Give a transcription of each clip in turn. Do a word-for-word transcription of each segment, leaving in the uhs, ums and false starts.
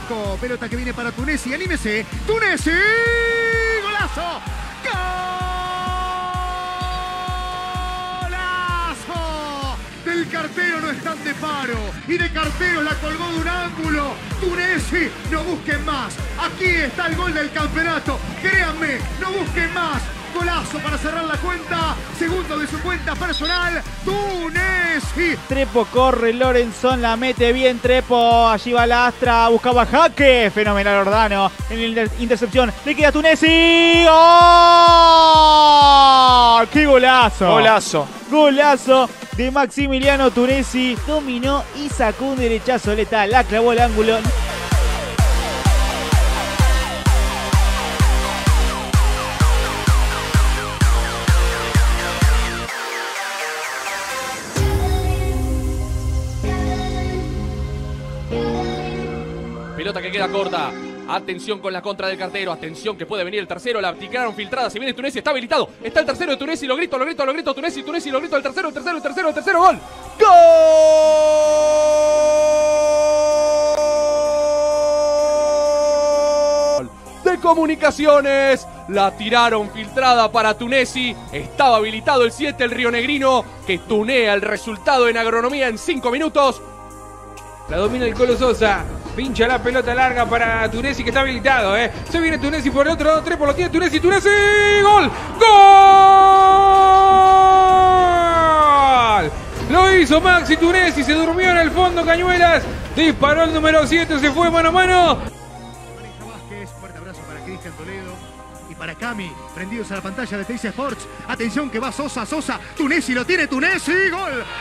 arco. Pelota que viene para Tunesi. Anímese. Tunesi. ¡Golazo! ¡Golazo! Del cartero no están de paro. Y de cartero la colgó de un ángulo. Tunesi, no busquen más. Aquí está el gol del campeonato. Créanme, no busquen más. Golazo para cerrar la cuenta. Segundo de su cuenta personal. Tunesi. Trepo corre, Lorenzón la mete bien Trepo. Allí va la Astra, buscaba jaque. Fenomenal Ordano en la inter intercepción. Le queda Tunesi. ¡Oh! ¡Qué golazo! Golazo. Golazo de Maximiliano Tunesi. Dominó y sacó un derechazo letal. La clavó al ángulo. Pelota que queda corta. Atención con la contra del cartero. Atención que puede venir el tercero. La tiraron filtrada. Se viene Tunesi. Está habilitado. Está el tercero de Tunesi. Lo grito, lo grito, lo grito. Tunesi, Tunesi, lo grito. El tercero, el tercero, el tercero, el tercero. Gol. Gol de Comunicaciones. La tiraron filtrada para Tunesi. Estaba habilitado el siete, el rionegrino, que tunea el resultado en agronomía en cinco minutos. La domina el Colo Sosa. Pincha la pelota larga para Tunesi, que está habilitado, ¿eh? Se viene Tunesi por el otro lado. Trepo lo tiene Tunesi. Tunesi. ¡Gol! ¡Gol! Lo hizo Maxi Tunesi. Se durmió en el fondo Cañuelas. Disparó el número siete. Se fue mano a mano. Maneja Vázquez. Fuerte abrazo para Cristian Toledo. Y para Cami. Prendidos a la pantalla de Teis Sports. Atención que va Sosa. Sosa. Tunesi lo tiene. Tunesi. ¡Gol! ¡Gol!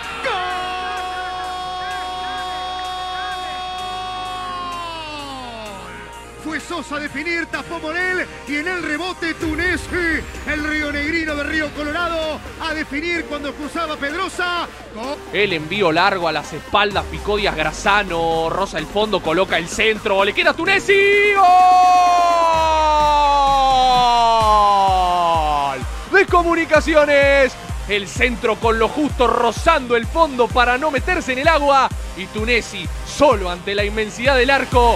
Fue Sosa a definir, tapó Morel y en el rebote Tunesi, el rionegrino de Río Colorado, a definir cuando cruzaba Pedrosa. El envío largo a las espaldas, picó Díaz Grazano, roza el fondo, coloca el centro, le queda Tunesi. ¡Gol! De Comunicaciones. El centro con lo justo, rozando el fondo para no meterse en el agua. Y Tunesi solo ante la inmensidad del arco.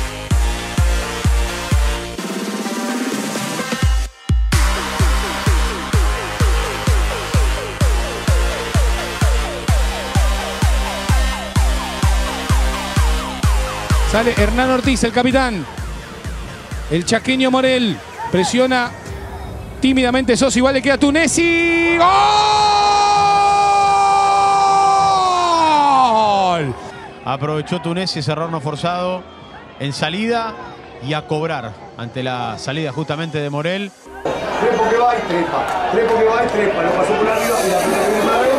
Sale Hernán Ortiz, el capitán. El chaqueño Morel presiona tímidamente Sosa. Igual le queda Tunesi. ¡Gol! Aprovechó Tunesi ese error no forzado en salida y a cobrar ante la salida justamente de Morel. Trepo que va y trepa. Trepo que va y trepa. Lo pasó por arriba y la pelota que viene para adentro.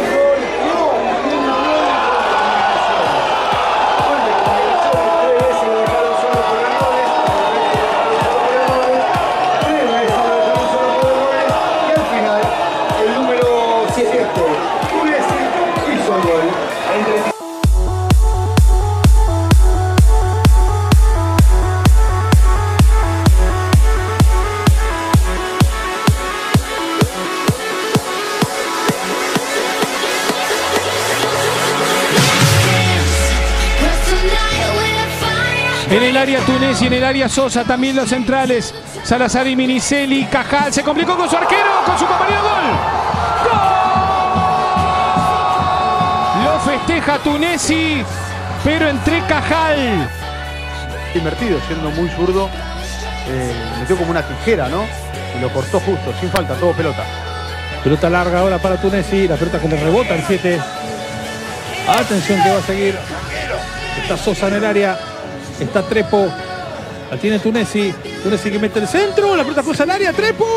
En el área Tunesi, en el área Sosa, también los centrales. Salazar y Minicelli, Cajal, se complicó con su arquero, con su compañero. ¡Gol! ¡Gol! Lo festeja Tunesi, pero entre Cajal. Invertido, siendo muy zurdo, eh, metió como una tijera, ¿no? Y lo cortó justo, sin falta, todo pelota. Pelota larga ahora para Tunesi, la pelota que le rebota el siete. Atención que va a seguir. Está Sosa en el área. Está Trepo. La tiene Tunesi. Tunesi que mete el centro. La pelota cruza el área. Trepo.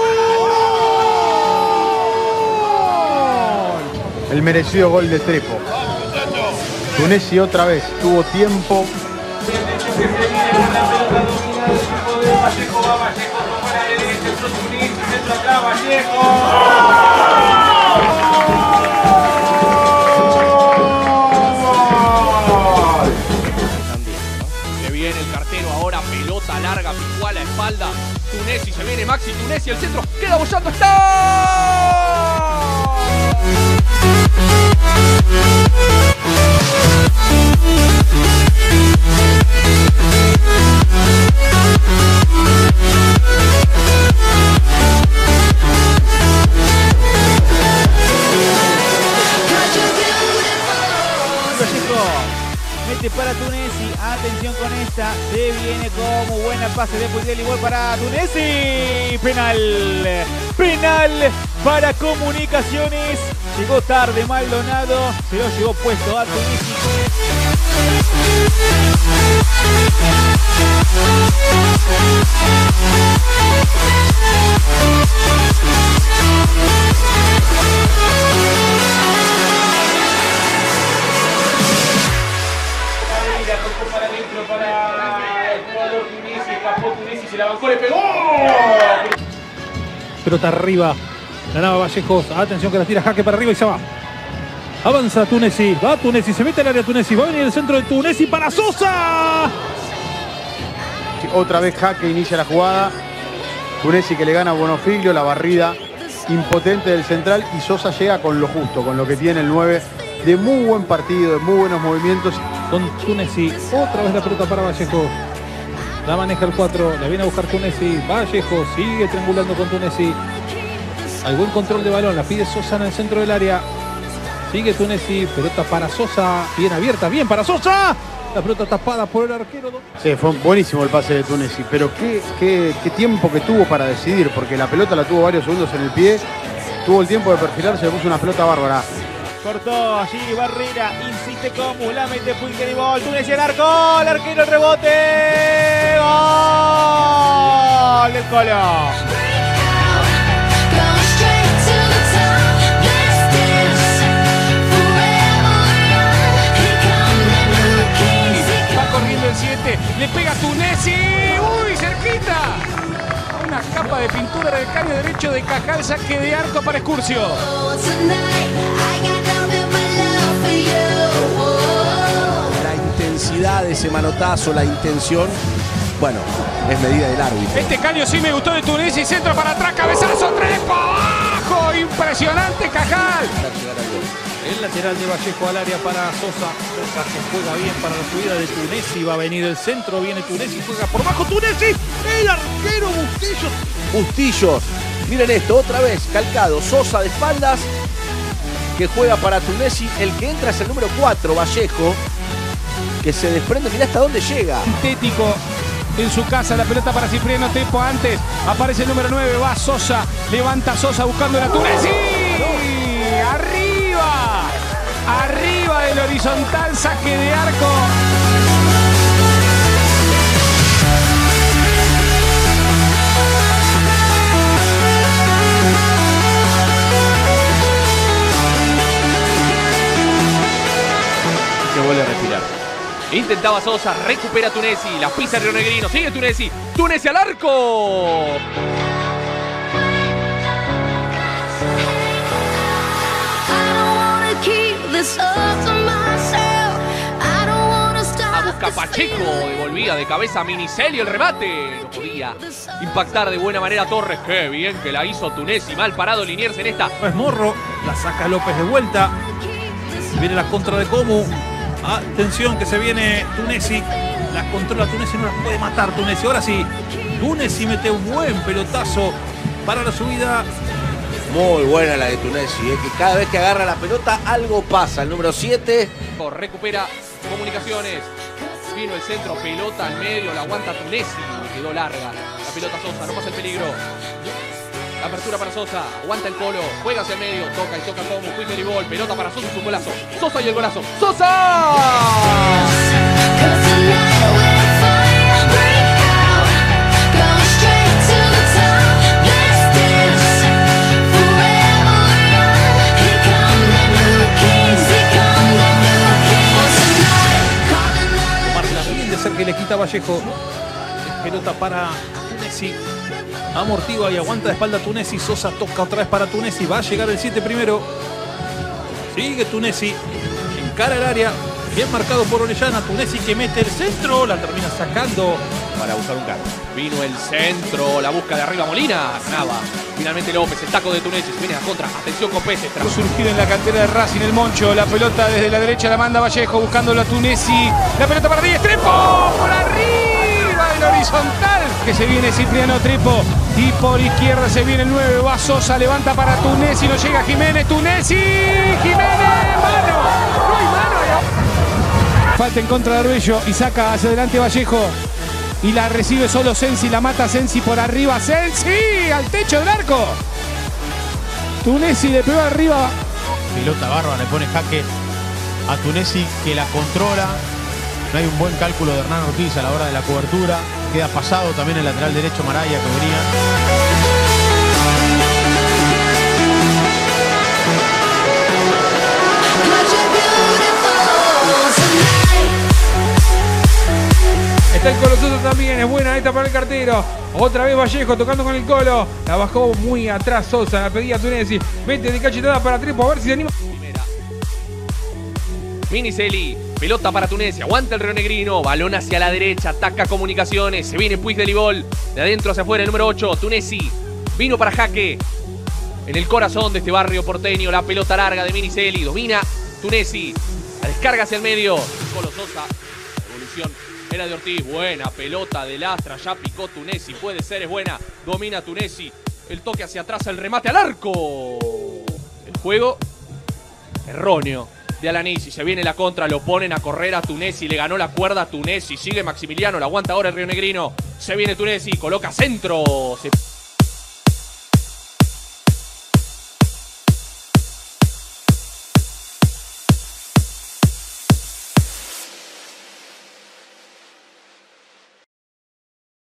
El merecido gol de Trepo. Tunesi otra vez. Tuvo tiempo. Viene el cartero ahora, pelota larga, picó a la espalda. Tunesi, se viene Maxi Tunesi, el centro, queda bollando, está. mete para Tunesi. Atención con esta. Se viene como buena pase de Puigdel. Igual para Tunesi. Penal. Penal para Comunicaciones. Llegó tarde Maldonado. Se lo llevó puesto a Tunesi. Para adentro para el jugador Tunesi, escapó Tunesi, se la bancó, le pegó. Pelota arriba, ganaba Vallejos. Atención que la tira Jaque para arriba y se va. Avanza Tunesi, va Tunesi, se mete al área Tunesi, va a venir el centro de Tunesi para Sosa. Otra vez Jaque inicia la jugada. Tunesi que le gana a Bonofiglio, la barrida impotente del central y Sosa llega con lo justo, con lo que tiene el nueve de muy buen partido, de muy buenos movimientos. Con Tunesi, otra vez la pelota para Vallejo. La maneja el cuatro, la viene a buscar Tunesi. Vallejo sigue triangulando con Tunesi. Hay buen control de balón, la pide Sosa en el centro del área. Sigue Tunesi, pelota para Sosa, bien abierta, bien para Sosa. La pelota tapada por el arquero. Sí, fue buenísimo el pase de Tunesi, pero qué, qué, qué tiempo que tuvo para decidir, porque la pelota la tuvo varios segundos en el pie. Tuvo el tiempo de perfilarse, le puso una pelota bárbara. Cortó allí Barrera, insiste como la mete Puigdel y gol. Tunesi al arco, el arquero, el rebote. Gol del Colo. Va corriendo el siete, le pega Tunesi. Uy, cerquita. Una capa de pintura del caño derecho de Cajal, saque de arco para Excursio. La intensidad de ese manotazo, la intención, bueno, es medida del árbitro. Este caño sí me gustó de Tunesi, centro para atrás, cabezazo, tres abajo, impresionante Cajal. El lateral de Vallejo al área para Sosa. Sosa que juega bien para la subida de Tunesi. Va a venir el centro, viene Tunesi, juega por bajo Tunesi. El arquero Bustillos. Bustillos, miren esto, otra vez calcado, Sosa de espaldas, que juega para Tunesi. El que entra es el número cuatro, Vallejo, que se desprende, mirá hasta dónde llega. Sintético en su casa, la pelota para Cipriano Tepo antes. Aparece el número nueve, va Sosa, levanta Sosa buscando la Tunesi. Arriba, arriba del horizontal, saque de arco. Se vuelve a respirar. Intentaba Sosa, recupera Tunesi, la pisa Río Negrino, sigue Tunesi, Tunesi al arco. A busca Pacheco, devolvía de cabeza a Minicelli el remate. No podía impactar de buena manera Torres. Qué bien que la hizo Tunesi, mal parado Liniers en esta. Es Morro, la saca López de vuelta. Viene la contra de Comu. Atención que se viene Tunesi. La controla Tunesi, no la puede matar Tunesi. Ahora sí, Tunesi mete un buen pelotazo para la subida. Muy buena la de Tunesi, eh, que cada vez que agarra la pelota algo pasa. El número siete. Recupera Comunicaciones. Vino el centro, pelota al medio, la aguanta Tunesi. Quedó larga. La pelota Sosa, no pasa el peligro. La apertura para Sosa, aguanta el Colo, juega hacia el medio, toca y toca como Puigdel y gol, pelota para Sosa y su golazo. Sosa y el golazo. ¡Sosa! Bien de ser que le quita Vallejo. Pelota para Tunesi. Amortigua y aguanta de espalda Tunesi. Sosa toca otra vez para Tunesi. Va a llegar el siete primero. Sigue Tunesi. Encara el área. Bien marcado por Orellana. Tunesi que mete el centro. La termina sacando para buscar un carro. Vino el centro. La busca de arriba Molina. Ganaba. Finalmente López. El taco de Tunesi. Viene a contra. Atención con Pérez. Surgido en la cantera de Racing el Moncho. La pelota desde la derecha la manda Vallejo buscando a Tunesi. La pelota para Díaz. Trepo. Por arriba del horizontal. Que se viene Cipriano Trepo. Y por izquierda se viene el nueve. Va Sosa. Levanta para Tunesi. No llega Jiménez. Tunesi. Jiménez. Mano. No hay mano. Falta en contra de Arguello y saca hacia adelante Vallejo. Y la recibe solo Sensi, la mata Sensi por arriba. ¡Sensi! ¡Al techo del arco! Tunesi le pegó arriba. Pelota bárbara, le pone jaque a Tunesi, que la controla. No hay un buen cálculo de Hernán Ortiz a la hora de la cobertura. Queda pasado también el lateral derecho Maraya, que venía. Está el Colo Sosa también, es buena esta para el cartero. Otra vez Vallejo tocando con el Colo. La bajó muy atrás Sosa, la pedía Tunesi. Mete de cachetada para Trepo, a ver si se anima. Primera. Miniceli, pelota para Tunesi, aguanta el rionegrino, balón hacia la derecha, ataca Comunicaciones, se viene Puig de Libol, de adentro hacia afuera el número ocho, Tunesi, vino para jaque. En el corazón de este barrio porteño, la pelota larga de Miniceli, domina Tunesi, la descarga hacia el medio, Colo Sosa, evolución. Era de Ortiz, buena pelota de Lastra, ya picó Tunesi, puede ser, es buena, domina Tunesi, el toque hacia atrás, el remate al arco. El juego erróneo de Alanisi, se viene la contra, lo ponen a correr a Tunesi, le ganó la cuerda a Tunesi, sigue Maximiliano, la aguanta ahora el rionegrino, se viene Tunesi, coloca centro, se...